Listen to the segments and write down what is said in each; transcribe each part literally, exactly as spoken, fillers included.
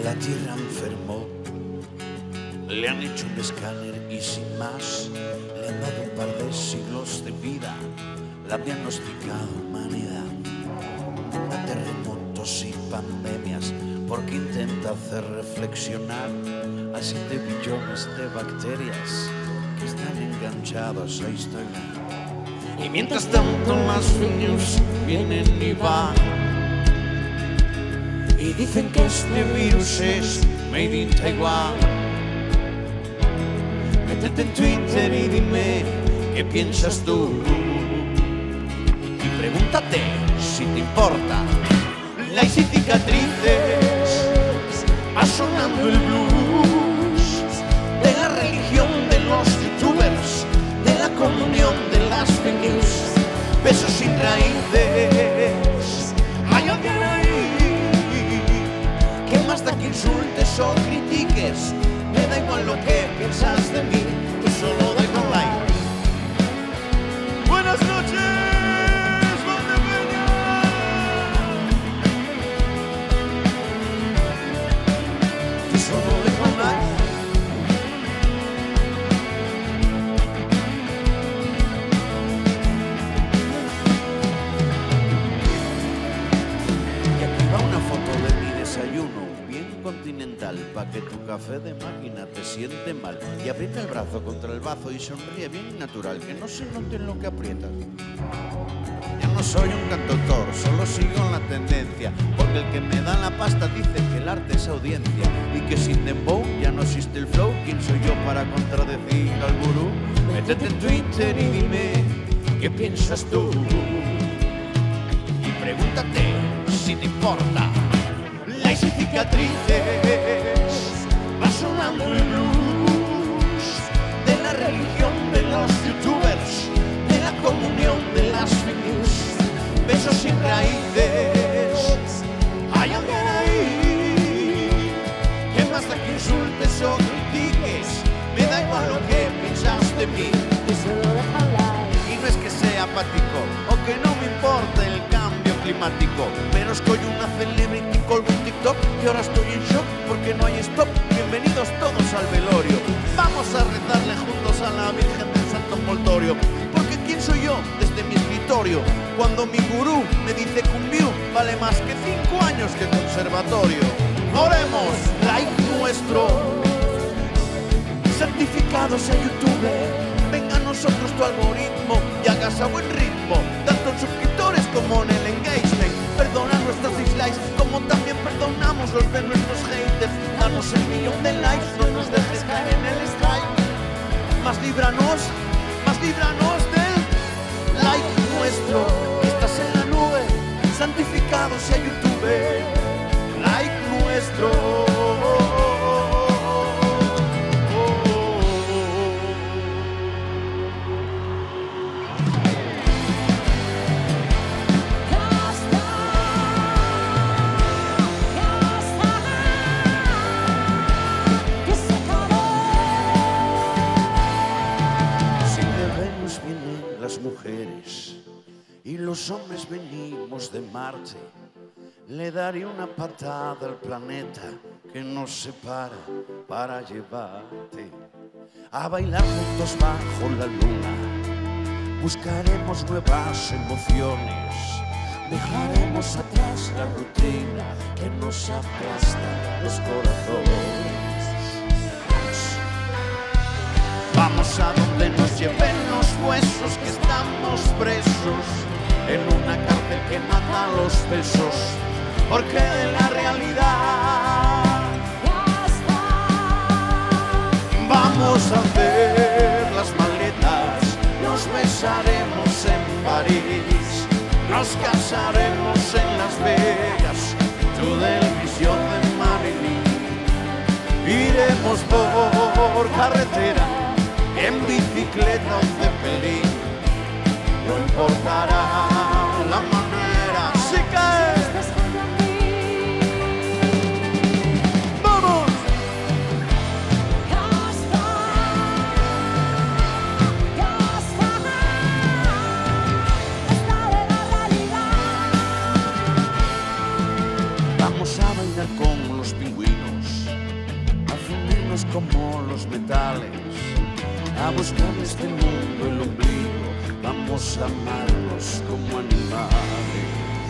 la tierra enfermó. Le han hecho un escáner y sin más le han dado un par de siglos de vida. La han diagnosticado humanidad a terremotos y pandemias, porque intenta hacer reflexionar a siete billones de bacterias que están enganchados a Instagram. Y mientras tanto las fake news vienen y van y dicen que este virus es made in Taiwan. Métete en Twitter y dime qué piensas tú, y pregúntate si te importa. Likes y cicatrices, va sonando el blues de la religión de los youtubers, de la comunión de las fake news, besos sin raíces. Hay alguien ahí, que más da que insultes o critiques, me da igual lo que piensas de mí, tú solo deja un like. Buenas noches, Valdepeña. Tú solo deja un like. Y aquí va una foto de mi desayuno, bien continental, pa' que tu café de máquina te siente mal. Y aprieta el brazo contra el bazo y sonríe bien natural, que no se note en lo que aprietas. Ya no soy un cantautor, solo sigo la tendencia, porque el que me da la pasta dice que el arte es audiencia, y que sin dembow ya no existe el flow. ¿Quién soy yo para contradecir al gurú? Métete en Twitter y dime qué piensas tú, y pregúntate si te importa. Likes y cicatrices, va sonando el blues de la religión de los youtubers, de la comunión de las fake news, besos sin raíces. Hay alguien ahí, que más da que insultes o critiques, me da igual lo que piensas de mí, tú solo deja un like. Y no es que sea apático o que no me importe el cambio climático, pero es que hoy una celebrity colgó un TikTok y ahora estoy en shock porque no hay stop. Bienvenidos todos al velorio, vamos a rezarle juntos a la Virgen del Santo Envoltorio, porque ¿quién soy yo desde mi escritorio cuando mi gurú me dice que un view vale más que cinco años que conservatorio? Oremos, like nuestro, certificados a YouTube, venga a nosotros tu algoritmo y hagas a buen ritmo, tanto en suscriptores como en el engagement. Perdona nuestros dislikes, como también perdonamos los de nuestros haters. Danos el millón de likes, no nos dejes caer en el strike. Más líbranos, más líbranos del like nuestro, que estás en la nube, santificados a YouTube, like nuestro. Mujeres y los hombres venimos de Marte, le daré una patada al planeta que nos separa para llevarte a bailar juntos bajo la luna. Buscaremos nuevas emociones, dejaremos atrás la rutina que nos aplasta los corazones. Vamos a donde nos lleven los huesos, que estamos presos en una cárcel que mata los besos, porque de la realidad ya está. Vamos a hacer las maletas, nos besaremos en París, nos casaremos en Las Vegas, tú del visión de Marilyn. Iremos por carretera, en bicicleta o Zeppelin, no importará la manera, sí que ¡vamos! Ya está, ya está, está de la realidad. bailar con los pingüinos, a fundirnos como los metales, a buscar este mundo el ombligo, vamos a amarnos como animales.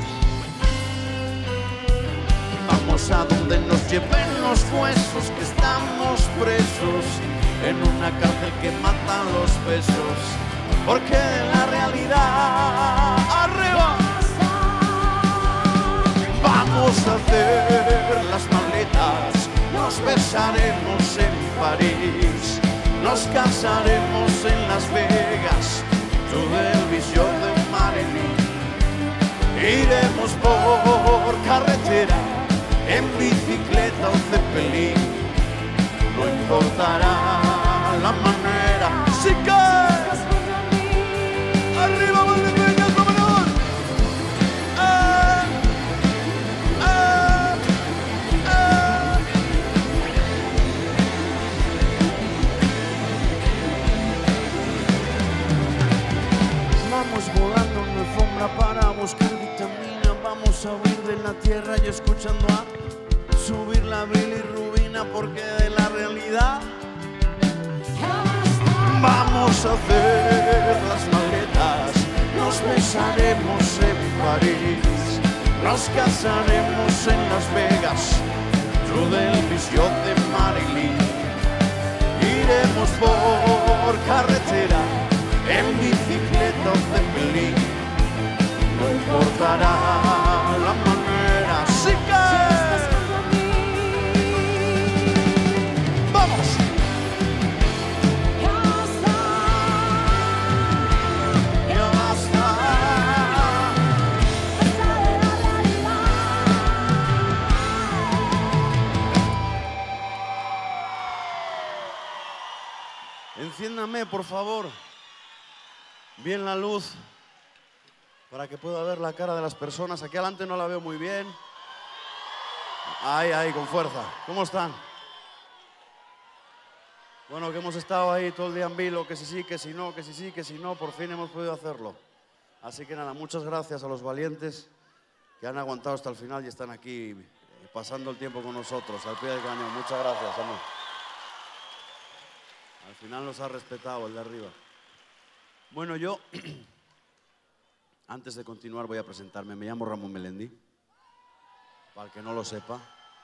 Vamos a donde nos lleven los huesos, que estamos presos en una cárcel que mata los besos, porque de la realidad arriba vamos a hacer las maletas, nos besaremos en París, nos casaremos en Las Vegas, tú del visión de Marilyn, iremos por carretera, en bicicleta o cepelín, no importará la manera, si caes, arriba Valdepeñas, vámonos. Ah, ah, ah. Vamos volando en alfombra para buscar vitamina, vamos a huir de la tierra y escuchando a subir la bilirrubina, porque de la realidad vamos a hacer las maletas, nos besaremos en París, nos casaremos en Las Vegas, tú del visión de Marilyn, iremos por carretera, en bicicleta o cepelín, no importará la manera, si caes. ¡Vamos! Ya basta. Enciéndame, por favor, bien la luz, para que pueda ver la cara de las personas. Aquí adelante no la veo muy bien. Ahí, ahí, con fuerza. ¿Cómo están? Bueno, que hemos estado ahí todo el día en vilo, que si sí, que si no, que si sí, que si no, por fin hemos podido hacerlo. Así que nada, muchas gracias a los valientes que han aguantado hasta el final y están aquí pasando el tiempo con nosotros, al pie del cañón. Muchas gracias, amor. Al final nos ha respetado el de arriba. Bueno, yo, antes de continuar, voy a presentarme. Me llamo Ramón Melendi, para el que no lo sepa.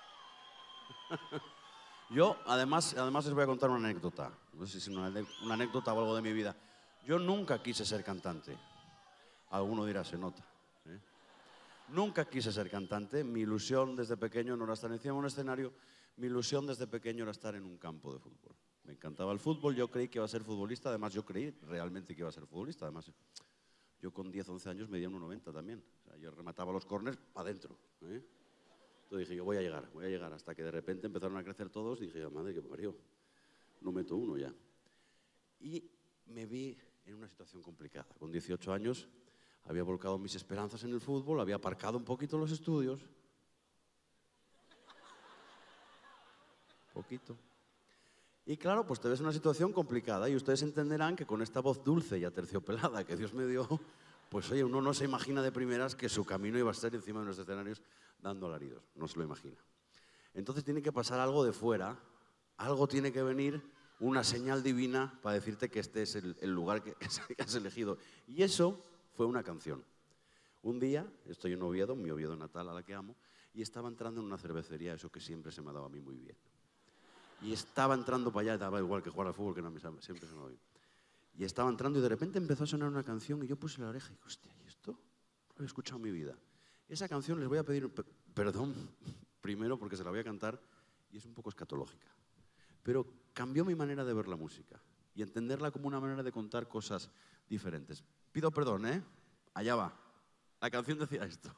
Yo, además, además les voy a contar una anécdota. No sé si es una, una anécdota o algo de mi vida. Yo nunca quise ser cantante. Alguno dirá, se nota. ¿eh? Nunca quise ser cantante. Mi ilusión desde pequeño no era estar encima de un escenario. Mi ilusión desde pequeño era estar en un campo de fútbol. Me encantaba el fútbol, yo creí que iba a ser futbolista, además yo creí realmente que iba a ser futbolista, además yo con diez, once años medía uno noventa también, o sea, yo remataba los córners para adentro. ¿eh? Entonces dije, yo voy a llegar, voy a llegar, hasta que de repente empezaron a crecer todos, y dije, madre que parió, no meto uno ya. Y me vi en una situación complicada, con dieciocho años había volcado mis esperanzas en el fútbol, había aparcado un poquito los estudios, poquito. Y claro, pues te ves en una situación complicada y ustedes entenderán que con esta voz dulce y aterciopelada que Dios me dio, pues oye, uno no se imagina de primeras que su camino iba a estar encima de unos escenarios dando alaridos, no se lo imagina. Entonces tiene que pasar algo de fuera, algo tiene que venir, una señal divina para decirte que este es el, el lugar que, que has elegido. Y eso fue una canción. Un día, estoy en Oviedo, mi Oviedo natal a la que amo, y estaba entrando en una cervecería, eso que siempre se me ha dado a mí muy bien. Y estaba entrando para allá, daba igual que jugar al fútbol, que no, siempre se me va bien. Y estaba entrando y de repente empezó a sonar una canción y yo puse la oreja y dije, hostia, ¿y esto? No lo había escuchado en mi vida. Esa canción les voy a pedir perdón primero porque se la voy a cantar y es un poco escatológica. Pero cambió mi manera de ver la música y entenderla como una manera de contar cosas diferentes. Pido perdón, ¿eh? Allá va. La canción decía esto.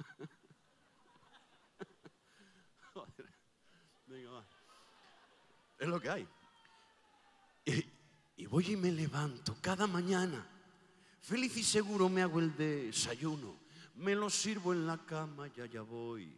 Joder. Venga, va. Es lo que hay. Y, y voy y me levanto cada mañana. Feliz y seguro me hago el desayuno. Me lo sirvo en la cama y allá voy.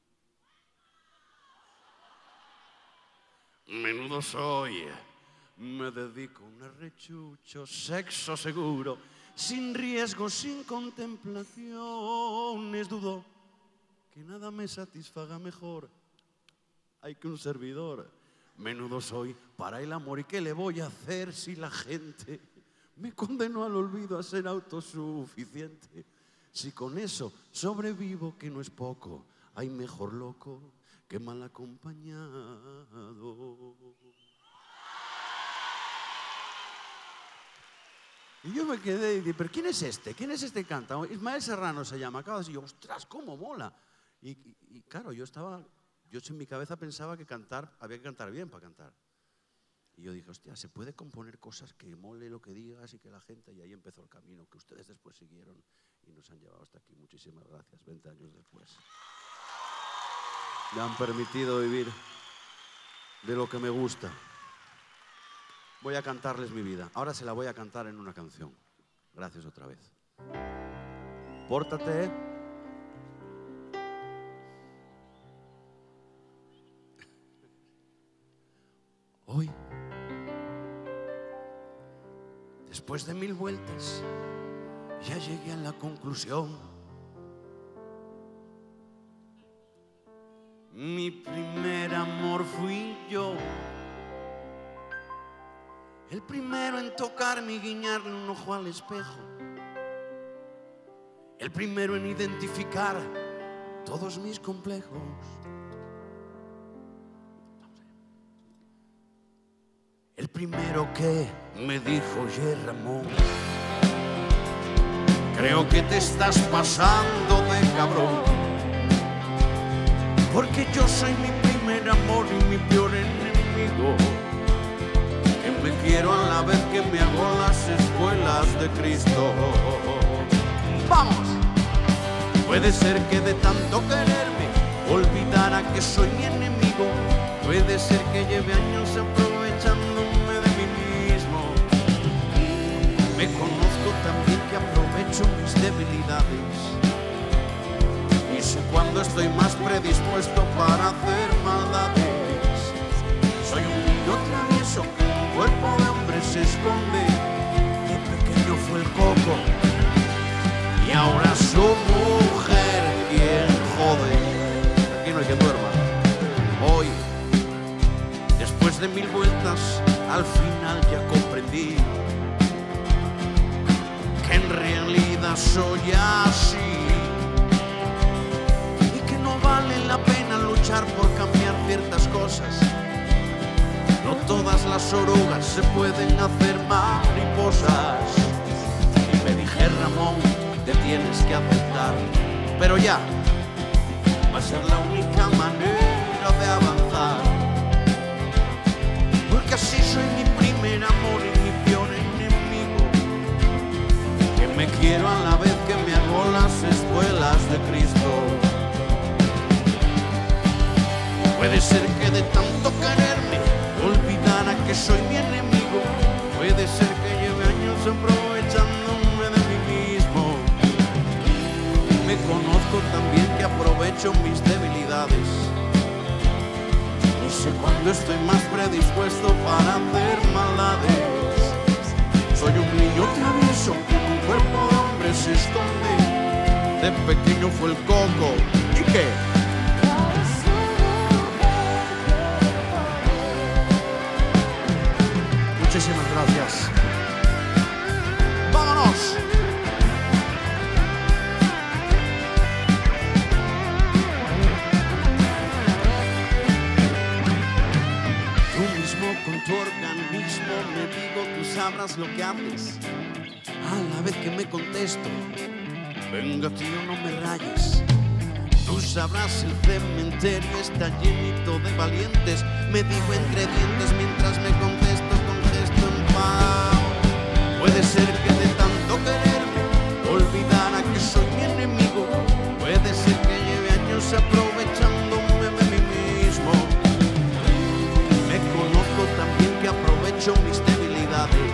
Menudo soy. Me dedico a un arrechucho, sexo seguro, sin riesgo, sin contemplaciones. Dudo que nada me satisfaga mejor. Hay que un servidor, menudo soy para el amor. ¿Y qué le voy a hacer si la gente me condenó al olvido, a ser autosuficiente? Si con eso sobrevivo, que no es poco, hay mejor loco que mal acompañado. Y yo me quedé y dije, ¿pero quién es este? ¿Quién es este que canta? Ismael Serrano se llama. Acabo de decir, ostras, cómo mola. Y, y, y claro, yo estaba, yo en mi cabeza pensaba que cantar, había que cantar bien para cantar. Y yo dije, hostia, se puede componer cosas que mole lo que digas y que la gente... Y ahí empezó el camino que ustedes después siguieron y nos han llevado hasta aquí. Muchísimas gracias, veinte años después. Me han permitido vivir de lo que me gusta. Voy a cantarles mi vida. Ahora se la voy a cantar en una canción. Gracias otra vez. Pórtate. Hoy, después de mil vueltas, ya llegué a la conclusión. Mi primer amor fui yo. El primero en tocarme y guiñarle un ojo al espejo. El primero en identificar todos mis complejos. El primero que me dijo, oye Ramón, creo que te estás pasando de cabrón, porque yo soy mi primer amor y mi peor enemigo. Me quiero a la vez que me hago las espuelas de Cristo. ¡Vamos! Puede ser que de tanto quererme olvidara que soy mi enemigo. Puede ser que lleve años aprovechándome de mí mismo. Me conozco también que aprovecho mis debilidades y sé cuando estoy más predispuesto para hacer maldades. Soy un niño travieso que el cuerpo de hombre se esconde. De pequeño fue el coco y ahora su mujer quien jode. Aquí no hay que duerma. Hoy, después de mil vueltas, al final ya comprendí que en realidad soy así y que no vale la pena luchar por cambiar ciertas cosas. No todas las orugas se pueden hacer mariposas. Y me dije, Ramón, te tienes que aceptar. Pero ya, va a ser la única manera de avanzar. Porque así soy mi primer amor y mi peor enemigo. Que me quiero a la vez que me hago las espuelas de Cristo. Puede ser que de tanto quererme olvidara que soy mi enemigo. Puede ser que lleve años aprovechándome de mí mismo. Me conozco también que aprovecho mis debilidades y sé cuando estoy más predispuesto para hacer maldades. Soy un niño travieso que en un cuerpo de hombre se esconde. De pequeño fue el coco. ¿Y qué? Muchísimas gracias. ¡Vámonos! Tú mismo con tu organismo me digo, tú sabrás lo que haces. A la vez que me contesto, venga tío, no me rayes. Tú sabrás, el cementerio está llenito de valientes. Me digo ingredientes mientras me contesto. Puede ser que de tanto quererme olvidara que soy mi enemigo. Puede ser que lleve años aprovechándome de mí mismo. Me conozco también que aprovecho mis debilidades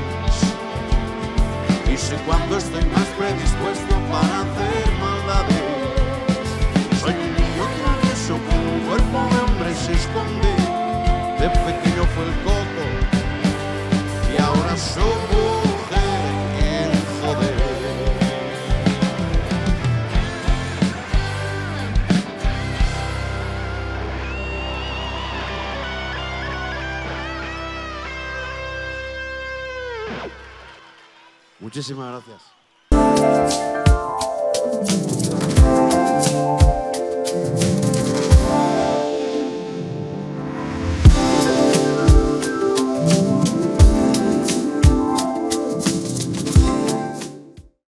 y sé cuando estoy más predispuesto para hacer maldades. Soy un niño travieso que en un cuerpo de hombre se esconde. De pequeño fue el coco y ahora soy mujer quien jode. Muchísimas gracias.